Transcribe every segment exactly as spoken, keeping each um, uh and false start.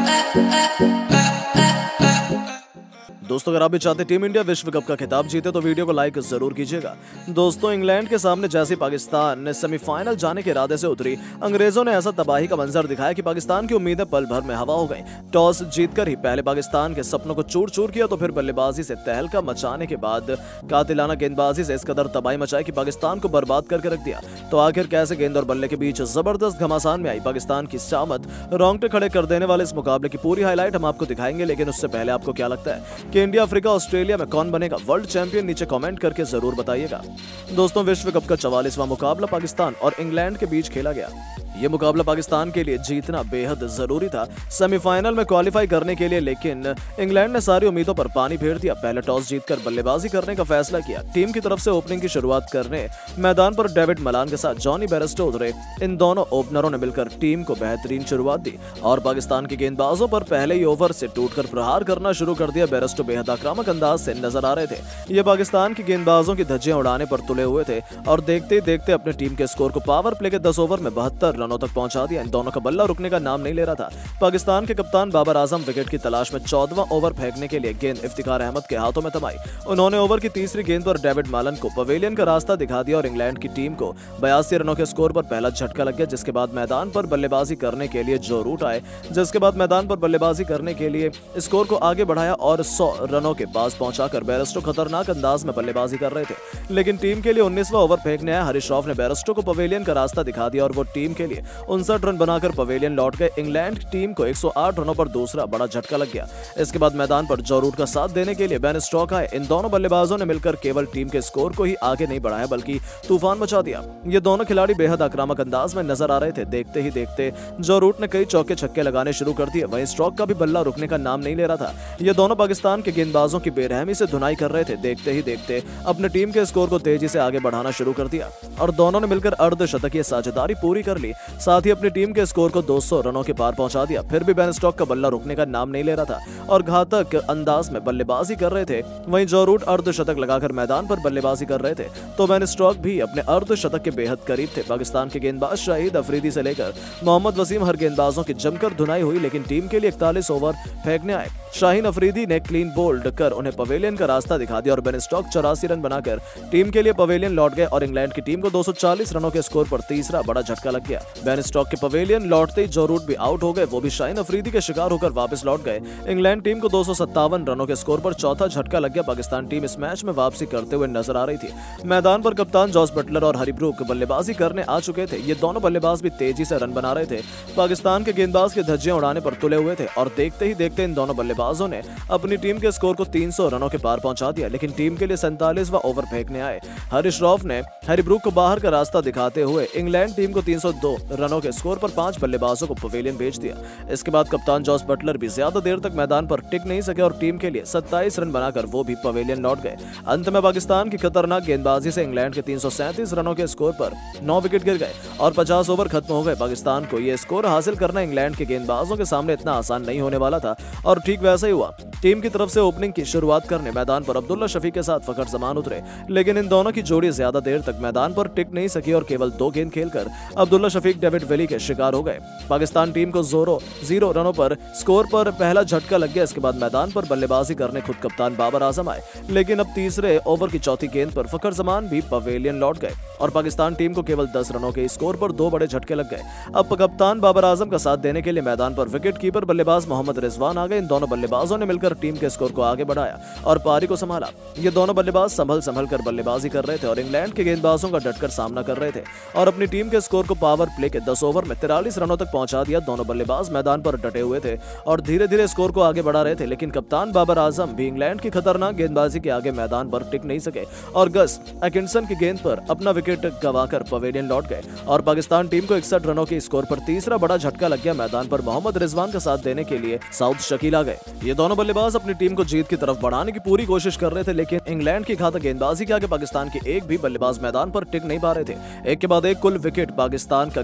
दोस्तों, अगर आप भी चाहते टीम इंडिया विश्व कप का खिताब जीते तो वीडियो को लाइक जरूर कीजिएगा। दोस्तों, इंग्लैंड के सामने जैसे पाकिस्तान ने सेमीफाइनल जाने के इरादे से उतरी, अंग्रेजों ने ऐसा तबाही का मंजर दिखाया कि पाकिस्तान की उम्मीदें पल भर में हवा हो गईं। टॉस जीतकर ही पहले पाकिस्तान के सपनों को चूर चूर किया तो फिर बल्लेबाजी से तहलका मचाने के बाद कातिलाना गेंदबाजी से इस कदर तबाही मचाई कि पाकिस्तान को बर्बाद करके रख दिया। तो आखिर कैसे गेंद और बल्ले के बीच जबरदस्त घमासान में आई पाकिस्तान की शामत, रोंगटे खड़े कर देने वाले इस मुकाबले की पूरी हाईलाइट हम आपको दिखाएंगे। लेकिन उससे पहले आपको क्या लगता है कि इंडिया, अफ्रीका, ऑस्ट्रेलिया में कौन बनेगा वर्ल्ड चैंपियन? नीचे कमेंट करके जरूर बताइएगा। दोस्तों, विश्व कप का चवालीसवां मुकाबला पाकिस्तान और इंग्लैंड के बीच खेला गया। यह मुकाबला पाकिस्तान के लिए जीतना बेहद जरूरी था सेमीफाइनल में क्वालिफाई करने के लिए, लेकिन इंग्लैंड ने सारी उम्मीदों पर पानी फेर दिया। पहले टॉस जीतकर बल्लेबाजी करने का फैसला किया। टीम की तरफ से ओपनिंग की शुरुआत करने मैदान पर डेविड मलान के साथ जॉनी बेयरस्टो उतरे। इन दोनों ओपनरों ने मिलकर टीम को बेहतरीन शुरुआत दी और पाकिस्तान के गेंदबाजों पर पहले ही ओवर से टूटकर प्रहार करना शुरू कर दिया। बेयरस्टो बेहद आक्रामक अंदाज से नजर आ रहे थे। ये पाकिस्तान के गेंदबाजों की धज्जियां उड़ाने पर तुले हुए थे और देखते ही देखते अपने टीम के स्कोर को पावर प्ले के दस ओवर में बहत्तर रनों तक पहुंचा दिया। इन दोनों का बल्ला रुकने का नाम नहीं ले रहा था। पाकिस्तान के कप्तान बाबर आजम विकेट की तलाश में चौदहवां ओवर फेंकने के लिए गेंद इफ्तिखार अहमद के हाथों में थमाई। उन्होंने ओवर की तीसरी गेंद पर डेविड मालन को पवेलियन का रास्ता दिखा दिया और इंग्लैंड की टीम को बयासी रनों के स्कोर पर पहला झटका लग गया। जिसके बाद मैदान पर बल्लेबाजी करने के लिए जो रूट आए जिसके बाद मैदान पर बल्लेबाजी करने के लिए स्कोर को आगे बढ़ाया और सौ रनों के पास पहुंचाकर बेयरस्टो खतरनाक अंदाज में बल्लेबाजी कर रहे थे। लेकिन टीम के लिए उन्नीसवां ओवर फेंकने आया हरीश राव ने बेयरस्टो को पवेलियन का रास्ता दिखा दिया और वो टीम के लिए उनसठ रन बनाकर पवेलियन लौट गए। इंग्लैंड टीम को एक सौ आठ रनों पर दूसरा बड़ा झटका लग गया। इसके बाद मैदान पर जो रूट का साथ देने के लिए बेन स्टोक्स आए। इन दोनों बल्लेबाजों ने मिलकर केवल टीम के स्कोर को ही आगे नहीं बढ़ाया बल्कि तूफान मचा दिया। ये दोनों खिलाड़ी बेहद आक्रामक अंदाज में नजर आ रहे थे। देखते ही देखते जो रूट ने कई चौके छक्के लगाने शुरू कर दिए। वहीं स्टोक्स का भी बल्ला रुकने का नाम नहीं ले रहा था। ये दोनों पाकिस्तान के गेंदबाजों की बेरहमी से धुनाई कर रहे थे। देखते ही देखते अपने टीम के स्कोर को तेजी से आगे बढ़ाना शुरू कर दिया और दोनों ने मिलकर अर्धशतकीय साझेदारी पूरी कर ली। साथ ही अपनी टीम के स्कोर को दो सौ रनों के पार पहुंचा दिया। फिर भी बेन स्टोक्स का बल्ला रुकने का नाम नहीं ले रहा था और घातक अंदाज में बल्लेबाजी कर रहे थे। वहीं जो रूट अर्धशतक लगाकर मैदान पर बल्लेबाजी कर रहे थे तो बेन स्टोक्स भी अपने अर्धशतक के बेहद करीब थे। पाकिस्तान के गेंदबाज शाहिद अफरीदी से लेकर मोहम्मद वसीम हर गेंदबाजों की जमकर धुनाई हुई। लेकिन टीम के लिए इकतालीस ओवर फेंकने आए शाहीन अफरीदी ने क्लीन बोल्ड कर उन्हें पवेलियन का रास्ता दिखा दिया और बेन स्टोक्स चौरासी रन बनाकर टीम के लिए पवेलियन लौट गए और इंग्लैंड की टीम को दो सौ चालीस रनों के स्कोर पर तीसरा बड़ा झटका लग गया। बेन स्टोक्स के पवेलियन लौटते ही जो रूट भी आउट हो गए, वो भी शाहीन अफरीदी के शिकार होकर वापस लौट गए। इंग्लैंड टीम को दो सौ सत्तावन रनों के स्कोर पर चौथा झटका लग गया। पाकिस्तान टीम इस मैच में वापसी करते हुए नजर आ रही थी। मैदान पर कप्तान जॉस बटलर और हरी ब्रूक बल्लेबाजी करने आ चुके थे। ये दोनों बल्लेबाज भी तेजी से रन बना रहे थे। पाकिस्तान के गेंदबाज के धज्जियां उड़ाने पर तुले हुए थे और देखते ही देखते इन दोनों बल्लेबाजों ने अपनी टीम के स्कोर को तीन सौ रनों के पार पहुंचा दिया। लेकिन टीम के लिए सैंतालीसवां ओवर फेंकने आए हरीश राव ने हैरी ब्रूक को बाहर का रास्ता दिखाते हुए इंग्लैंड टीम को तीन सौ दो रनों के स्कोर पर पांच बल्लेबाजों को पवेलियन भेज दिया। इसके बाद कप्तान जॉस बटलर भी ज्यादा देर तक मैदान पर टिक नहीं सके और टीम के लिए सत्ताईस रन बनाकर वो भी पवेलियन लौट गए। अंत में पाकिस्तान की खतरनाक गेंदबाजी से इंग्लैंड के तीन सौ सैंतीस रनों के स्कोर पर नौ विकेट गिर गए और पचास ओवर खत्म हो गए। पाकिस्तान को यह स्कोर हासिल करना इंग्लैंड के गेंदबाजों के सामने इतना आसान नहीं होने वाला था और ठीक वैसा ही हुआ। टीम की तरफ से ओपनिंग की शुरुआत करने मैदान पर अब्दुल्ला शफीक के साथ फखर जमान उतरे। लेकिन इन दोनों की जोड़ी ज्यादा देर तक मैदान पर टिक नहीं सकी और केवल दो गेंद खेलकर अब्दुल्ला शफीक डेविड विली के शिकार हो गए। पाकिस्तान टीम को जोरो जीरो रनों पर स्कोर पर पहला झटका लग गया। इसके बाद मैदान पर बल्लेबाजी करने खुद कप्तान बाबर आजम आए। लेकिन अब तीसरे ओवर की चौथी गेंद पर फखर जमान भी पवेलियन लौट गए और पाकिस्तान टीम को केवल दस रनों के स्कोर पर दो बड़े झटके लग गए। अब कप्तान बाबर आजम का साथ देने के लिए मैदान पर विकेट कीपर बल्लेबाज मोहम्मद रिजवान आ गए। इन दोनों बल्लेबाजों ने मिलकर टीम के स्कोर को आगे बढ़ाया और पारी को संभाला। ये दोनों बल्लेबाज संभल संभल कर बल्लेबाजी कर रहे थे और इंग्लैंड के गेंदबाजों का डटकर सामना कर रहे थे और अपनी टीम के स्कोर को पावर प्ले के दस ओवर में तिरालीस रनों तक पहुंचा दिया। दोनों बल्लेबाज मैदान पर डटे हुए थे और धीरे धीरे स्कोर को आगे बढ़ा रहे थे। लेकिन कप्तान बाबर आजम भी इंग्लैंड की खतरनाक गेंदबाजी के आगे मैदान पर टिक नहीं सके और गस एकिंसन की गेंद पर अपना विकेट गंवाकर पवेलियन लौट गए और पाकिस्तान टीम को इकसठ रनों के स्कोर पर तीसरा बड़ा झटका लग गया। मैदान पर मोहम्मद रिजवान का साथ देने के लिए साउथ शकील आ गए। ये दोनों बल्लेबाज अपनी टीम को जीत की तरफ बढ़ाने की पूरी कोशिश कर रहे थे। लेकिन इंग्लैंड की घातक गेंदबाजी के आगे पाकिस्तान के एक भी बल्लेबाज मैदान पर टिक नहीं पा रहे थे। एक के बाद एक कुल विकेट पाकिस्तान का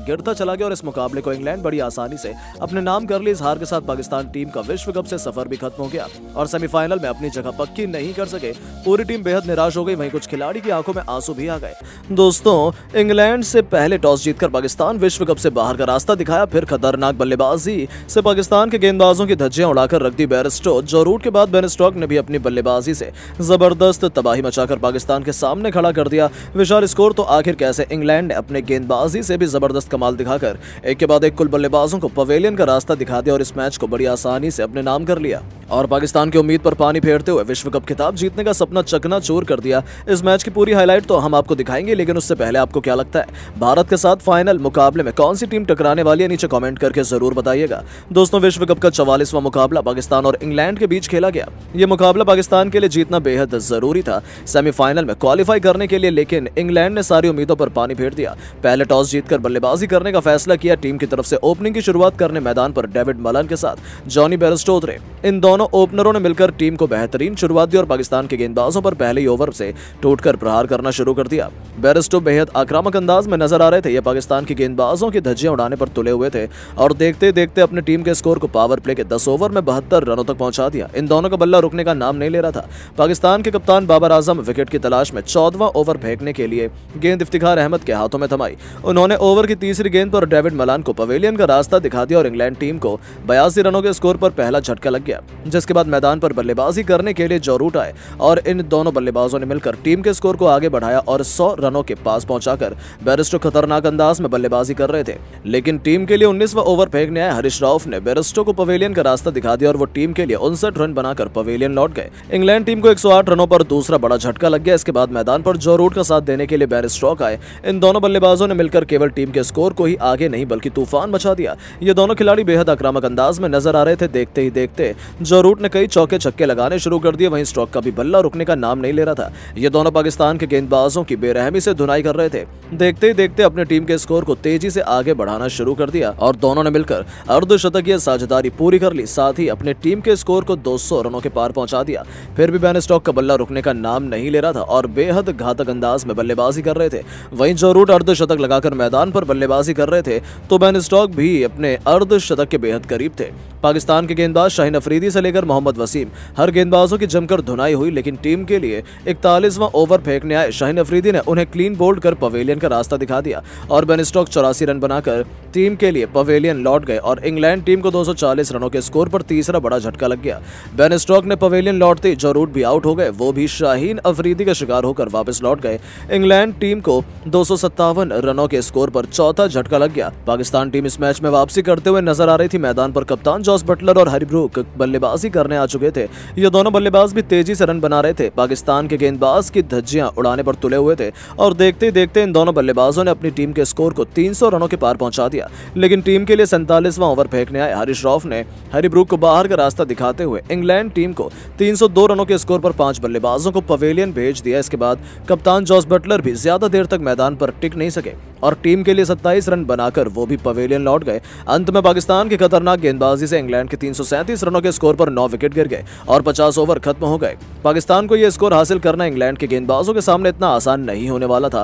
गिरता चला गया और इस मुकाबले को इंग्लैंड बड़ी आसानी से अपने नाम कर ली। इस हार के साथ पाकिस्तान टीम का विश्व कप से सफर भी खत्म हो गया और सेमीफाइनल में अपनी जगह पक्की नहीं कर सके। पूरी टीम बेहद निराश हो गई, वहीं कुछ खिलाड़ी की आंखों में आंसू भी आ गए। दोस्तों, इंग्लैंड से पहले टॉस जीतकर पाकिस्तान विश्व कप से बाहर का रास्ता दिखाया, फिर खतरनाक बल्लेबाजी से पाकिस्तान के गेंदबाजों की धज्जियां उड़ाकर रख दी बेयरस्टो। जो रूट के बाद बेन स्टोक्स ने भी अपनी बल्लेबाजी से जबरदस्त तबाही मचाकर पाकिस्तान के सामने खड़ा कर दिया। विशाल स्कोर तो आखिर कैसे, इंग्लैंड ने अपने गेंदबाजी से भी जबरदस्त कमाल दिखाकर एक के बाद एक कुल बल्लेबाजों को पवेलियन का रास्ता दिखा दिया और इस मैच को बड़ी आसानी से अपने नाम कर लिया और पाकिस्तान की उम्मीद पर पानी फेरते हुए विश्व कप खिताब जीतने का सपना चकनाचूर कर दिया। इस मैच की पूरी हाईलाइट तो हम आपको दिखाएंगे, लेकिन उससे पहले आपको क्या लगता है, भारत के साथ फाइनल मुकाबले में कौन सी टीम टकराने वाली है, नीचे कमेंट करके जरूर बताइएगा। दोस्तों, विश्व कप का चवालीसवां मुकाबला पाकिस्तान और इंग्लैंड के बीच खेला गया। यह मुकाबला पाकिस्तान के लिए जीतना बेहद जरूरी था सेमीफाइनल में क्वालिफाई करने के लिए, लेकिन इंग्लैंड ने सारी उम्मीदों पर पानी फेर दिया। पहले टॉस जीतकर बल्लेबाजी करने का फैसला किया। टीम की तरफ से ओपनिंग की शुरुआत करने मैदान पर डेविड मलन के साथ जॉनी बेयरस्टो उतरे। इन दोनों ओपनरों ने मिलकर टीम को बेहतरीन शुरुआत दी और पाकिस्तान के गेंदबाजों पर पहले ही ओवर से टूटकर प्रहार करना शुरू कर दिया। बेयरस्टो बेहद आक्रामक अंदाज में नजर आ रहे थे। ये पाकिस्तान के गेंदबाजों की धज्जियां उड़ाने पर तुले हुए थे और देखते देखते अपने टीम के स्कोर को पावर प्ले के दस ओवर में बहत्तर रनों तक पहुंचा दिया। इन दोनों का बल्ला रुकने का नाम नहीं ले रहा था। पाकिस्तान के कप्तान बाबर आजम विकेट की तलाश में चौदहवां ओवर फेंकने के लिए गेंद इफ्तिखार अहमद के हाथों में थमाई। उन्होंने ओवर की तीसरी गेंद पर डेविड मलान को पवेलियन का रास्ता दिखा दिया और इंग्लैंड टीम को बयासी रनों के स्कोर पर पहला झटका लग गया, जिसके बाद मैदान पर बल्लेबाजी करने के लिए जो रूट आए और इन दोनों बल्लेबाजों ने मिलकर टीम के स्कोर को आगे बढ़ाया और सौ रनों के पास पहुंचाकर बेयरस्टो खतरनाक अंदाज में बल्लेबाजी कर रहे थे। लेकिन टीम के लिए उन्नीसवां ओवर फेंकने आए हरीश राव ने बेयरस्टो को पवेलियन का रास्ता दिखा दिया और वो टीम के लिए उनसठ रन बनाकर पवेलियन लौट गए। इंग्लैंड टीम को एक सौ आठ रनों पर दूसरा बड़ा झटका लग गया। इसके बाद मैदान पर जो रूट का साथ देने के लिए बेन स्टोक्स आए। इन दोनों बल्लेबाजों ने मिलकर केवल टीम के स्कोर को ही आगे नहीं बल्कि तूफान मचा दिया। ये दोनों खिलाड़ी बेहद आक्रामक अंदाज में नजर आ रहे थे। देखते ही देखते जो रूट ने कई चौके छक्के लगाने शुरू कर दिए, वहीं स्टोक्स का भी बल्ला रुकने का नाम नहीं ले रहा था। ये दोनों पाकिस्तान के गेंदबाजों की बेरहमी से धुनाई कर रहे थे। देखते ही देखते अपने टीम के स्कोर को तेजी से आगे बढ़ाना शुरू कर दिया और दोनों ने मिलकर अर्धशतकीय साझेदारी पूरी कर ली। साथ ही अपने टीम के स्कोर को दो सौ रनों के पार पहुंचा दिया। फिर भी बेन स्टोक्स का बल्ला रुकने का नाम नहीं ले रहा था और बेहद घातक अंदाज में बल्लेबाजी कर रहे थे। वहीं जो रूट अर्धशतक लगाकर मैदान पर बल्लेबाजी कर रहे थे तो बेन स्टोक्स भी अपने अर्धशतक के बेहद करीब थे। पाकिस्तान के गेंदबाज शाहीन अफरीदी से लेकर मोहम्मद वसीम हर गेंदबाजों की जमकर धुनाई हुई, लेकिन टीम के लिए इकतालीसवां ओवर फेंकने आए शाहीन अफरीदी ने उन्हें क्लीन बोल्ड कर पवेलियन का रास्ता दिखा दिया और बेन स्टोक्स चौरासी रन बनाकर टीम के लिए पवेलियन लौट गए और इंग्लैंड टीम को दो सौ चालीस रनों के स्कोर पर तीसरा बड़ा झटका लग गया। बेन स्टोक्स ने पवेलियन लौटते जो रूट भी आउट हो गए, वो भी शाहीन अफरीदी का शिकार होकर वापस लौट गए। इंग्लैंड टीम को दो सौ सत्तावन रनों के स्कोर पर चौथा झटका लग गया। पाकिस्तान टीम इस मैच में वापसी करते हुए नजर आ रही थी। मैदान पर कप्तान जॉस बटलर और हैरी ब्रूक बल्लेबाजी करने आ चुके थे। ये दोनों बल्लेबाज भी तेजी से रन बना रहे थे। पाकिस्तान के गेंदबाज की धज्जियां उड़ाने पर तुले हुए थे और देखते देखते इन दोनों बल्लेबाजों ने अपनी टीम के स्कोर को तीन सौ रनों के पार पहुंचा दिया। लेकिन टीम के लिए सैंतालीसवां ओवर फेंकने आए हरीश राव ने हैरी ब्रूक को बाहर का रास्ता दिखाते हुए इंग्लैंड टीम को तीन सौ दो रनों के स्कोर पर पांच बल्लेबाजों को पवेलियन भेज दिया। इसके बाद कप्तान जॉस बटलर भी ज्यादा देर तक मैदान पर टिक नहीं सके और टीम के लिए सत्ताईस रन बनाकर वो भी पवेलियन लौट गए। अंत में पाकिस्तान की खतरनाक गेंदबाजी से इंग्लैंड के तीन सौ सैंतीस रनों के स्कोर पर नौ विकेट गिर गए और पचास ओवर खत्म हो गए। पाकिस्तान को यह स्कोर हासिल करना इंग्लैंड के गेंदबाजों के सामने इतना आसान नहीं होने वाला था।